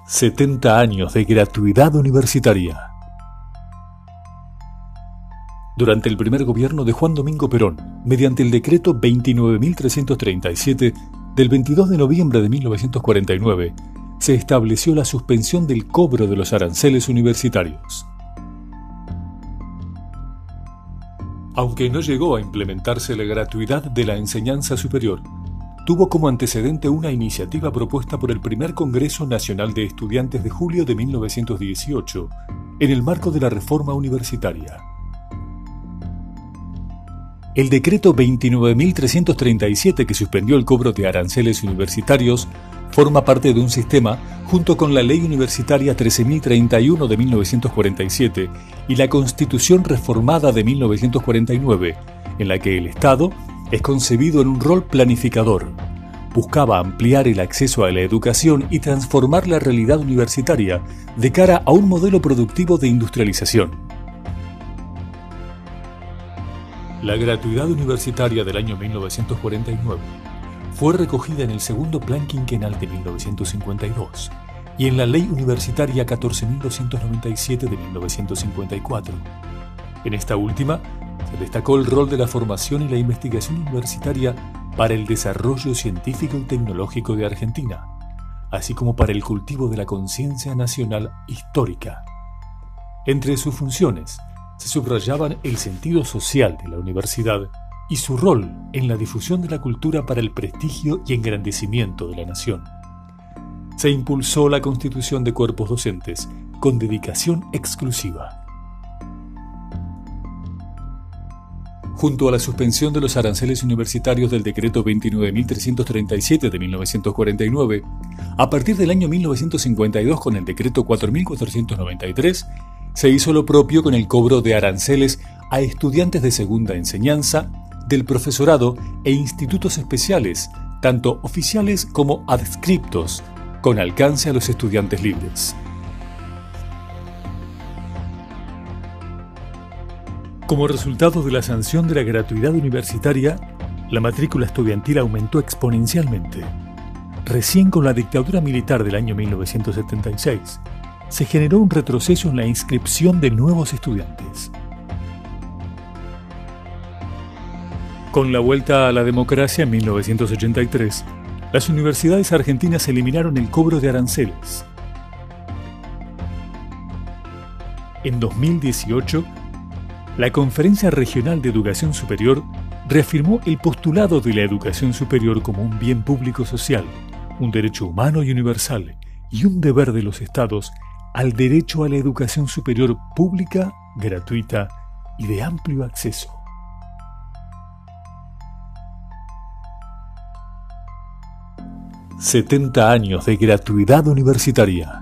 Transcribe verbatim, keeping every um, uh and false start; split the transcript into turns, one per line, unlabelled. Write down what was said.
setenta años de gratuidad universitaria. Durante el primer gobierno de Juan Domingo Perón, mediante el decreto veintinueve mil trescientos treinta y siete del veintidós de noviembre de mil novecientos cuarenta y nueve, se estableció la suspensión del cobro de los aranceles universitarios. Aunque no llegó a implementarse la gratuidad de la enseñanza superior, tuvo como antecedente una iniciativa propuesta por el primer Congreso Nacional de Estudiantes de julio de mil novecientos dieciocho, en el marco de la reforma universitaria. El decreto veintinueve mil trescientos treinta y siete, que suspendió el cobro de aranceles universitarios, forma parte de un sistema junto con la Ley Universitaria trece mil treinta y uno de mil novecientos cuarenta y siete y la Constitución Reformada de mil novecientos cuarenta y nueve, en la que el Estado es concebido en un rol planificador. Buscaba ampliar el acceso a la educación y transformar la realidad universitaria de cara a un modelo productivo de industrialización. La gratuidad universitaria del año mil novecientos cuarenta y nueve fue recogida en el segundo Plan Quinquenal de mil novecientos cincuenta y dos y en la Ley Universitaria catorce mil doscientos noventa y siete de mil novecientos cincuenta y cuatro. En esta última, se destacó el rol de la formación y la investigación universitaria para el desarrollo científico y tecnológico de Argentina, así como para el cultivo de la conciencia nacional histórica. Entre sus funciones, se subrayaban el sentido social de la universidad y su rol en la difusión de la cultura para el prestigio y engrandecimiento de la nación. Se impulsó la constitución de cuerpos docentes con dedicación exclusiva. Junto a la suspensión de los aranceles universitarios del decreto veintinueve mil trescientos treinta y siete de mil novecientos cuarenta y nueve, a partir del año mil novecientos cincuenta y dos con el decreto cuatro mil cuatrocientos noventa y tres, se hizo lo propio con el cobro de aranceles a estudiantes de segunda enseñanza, del profesorado e institutos especiales, tanto oficiales como adscriptos, con alcance a los estudiantes libres. Como resultado de la sanción de la gratuidad universitaria, la matrícula estudiantil aumentó exponencialmente. Recién con la dictadura militar del año mil novecientos setenta y seis, se generó un retroceso en la inscripción de nuevos estudiantes. Con la vuelta a la democracia en mil novecientos ochenta y tres, las universidades argentinas eliminaron el cobro de aranceles. En dos mil dieciocho, la Conferencia Regional de Educación Superior reafirmó el postulado de la educación superior como un bien público social, un derecho humano y universal, y un deber de los estados al derecho a la educación superior pública, gratuita y de amplio acceso. setenta años de gratuidad universitaria.